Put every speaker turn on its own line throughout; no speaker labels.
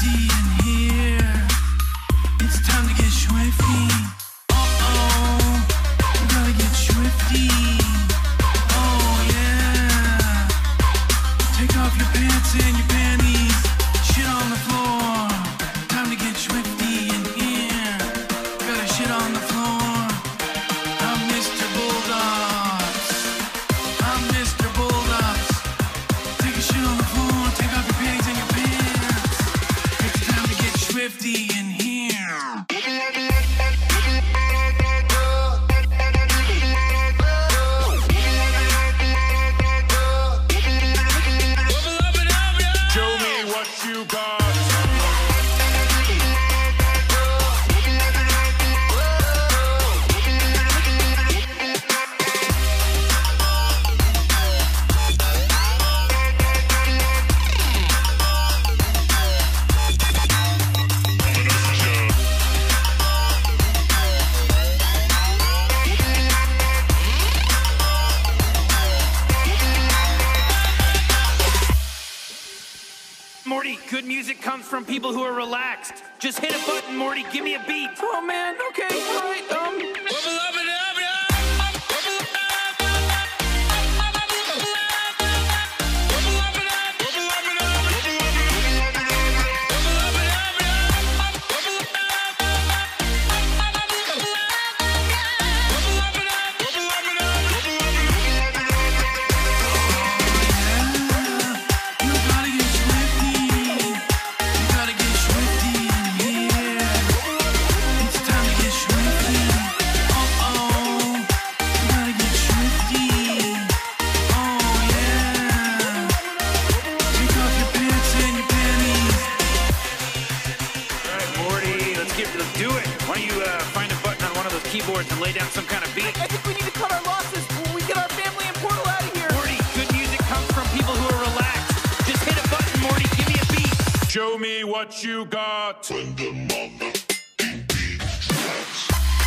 Morty, good music comes from people who are relaxed. Just hit a button, Morty. Give me a beat.
Oh, man. Okay, all right.
keyboards and lay down some kind of beat.
I think we need to cut our losses when we get our family and Portal out of here.
Morty, good music comes from people who are relaxed. Just hit a button, Morty. Give me a beat.
Show me what you got. When the mother beat drops.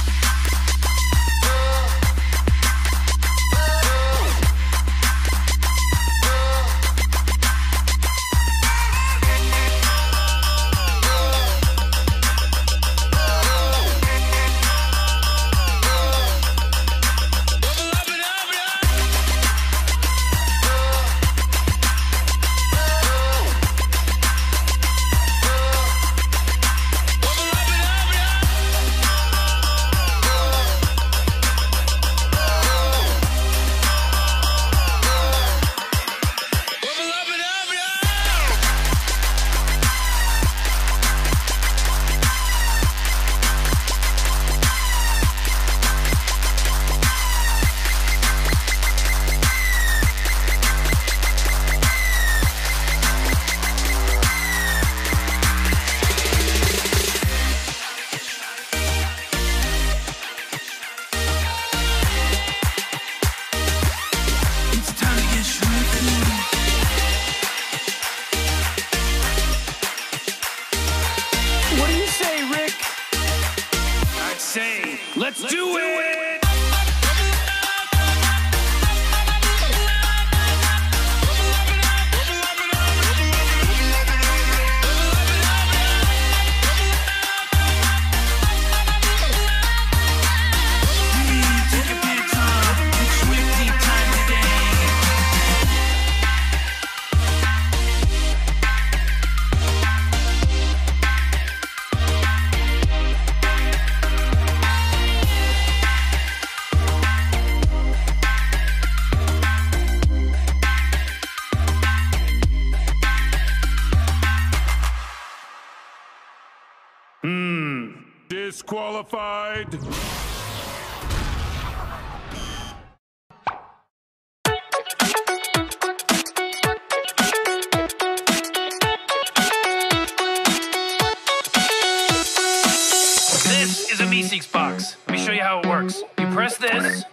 Let's do it!
Disqualified.
This is a Me Seeks box. Let me show you how it works. You press this.